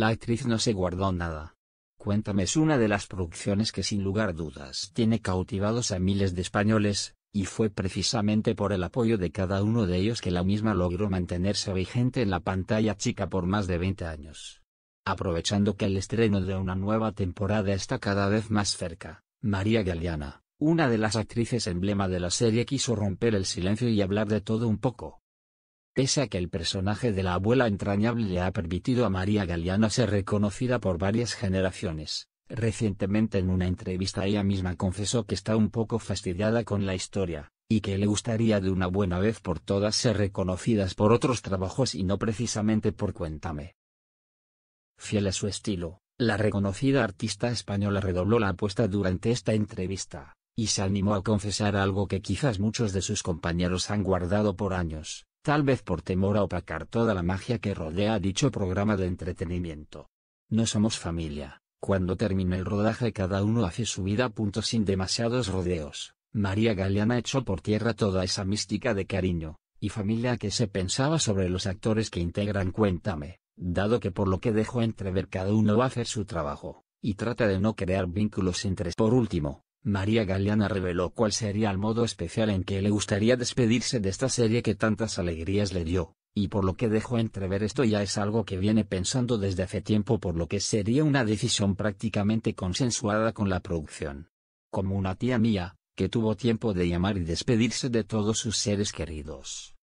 la actriz no se guardó nada. Cuéntame es una de las producciones que sin lugar a dudas tiene cautivados a miles de españoles, y fue precisamente por el apoyo de cada uno de ellos que la misma logró mantenerse vigente en la pantalla chica por más de 20 años. Aprovechando que el estreno de una nueva temporada está cada vez más cerca, María Galeana, una de las actrices emblema de la serie, quiso romper el silencio y hablar de todo un poco. Pese a que el personaje de la abuela entrañable le ha permitido a María Galeana ser reconocida por varias generaciones, recientemente en una entrevista ella misma confesó que está un poco fastidiada con la historia, y que le gustaría de una buena vez por todas ser reconocidas por otros trabajos y no precisamente por Cuéntame. Fiel a su estilo, la reconocida artista española redobló la apuesta durante esta entrevista, y se animó a confesar algo que quizás muchos de sus compañeros han guardado por años, tal vez por temor a opacar toda la magia que rodea a dicho programa de entretenimiento. No somos familia, cuando termine el rodaje cada uno hace su vida. Sin demasiados rodeos, María Galeana echó por tierra toda esa mística de cariño y familia que se pensaba sobre los actores que integran Cuéntame, dado que por lo que dejó entrever cada uno va a hacer su trabajo, y trata de no crear vínculos entre. Por último, María Galeana reveló cuál sería el modo especial en que le gustaría despedirse de esta serie que tantas alegrías le dio, y por lo que dejó entrever esto ya es algo que viene pensando desde hace tiempo, por lo que sería una decisión prácticamente consensuada con la producción. Como una tía mía, que tuvo tiempo de llamar y despedirse de todos sus seres queridos.